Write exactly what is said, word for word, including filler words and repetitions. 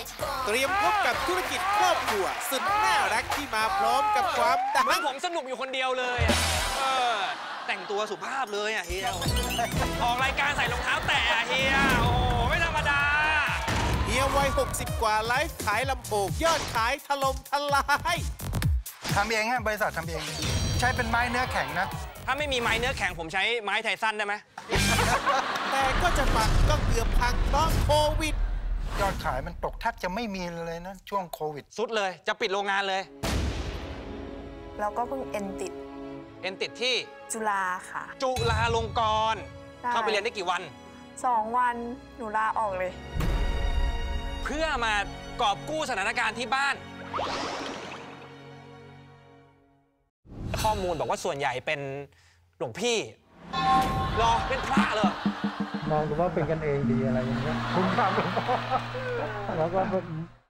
เตรียมพบกับธุรกิจครอบครัวสุดน่ารักที่มาพร้อมกับความดังเหมือนผมสนุกอยู่คนเดียวเลยอะเออแต่งตัวสุภาพเลยอ่ะเฮียออกรายการใส่รองเท้าแตะอะเฮียโอ้ไม่ธรรมดาเฮียวัยหกสิบกว่าไลฟ์ขายลำโพงยอดขายถล่มทลายทำเองฮะบริษัททำเองใช้เป็นไม้เนื้อแข็งนะถ้าไม่มีไม้เนื้อแข็งผมใช้ไม้ไทสันได้ไหมแต่ก็จะปังก็เกือบพังเพราะโควิดยอดขายมันตกแทบจะไม่มีเลยนะช่วงโควิดสุดเลยจะปิดโรงงานเลยแล้วก็เพิ่งเอ็นติดเอ็นติดที่จุฬาค่ะจุฬาลงกรณ์เข้าไปเรียนได้กี่วันสองวันหนูลาออกเลยเพื่อมากอบกู้สถานการณ์ที่บ้านข้อมูลบอกว่าส่วนใหญ่เป็นหลวงพี่รอเป็นพระเลยมองดูว่าเป็นกันเองดีอะไรอย่างเงี้ยคุณทำหลวงพ่อแล้วก็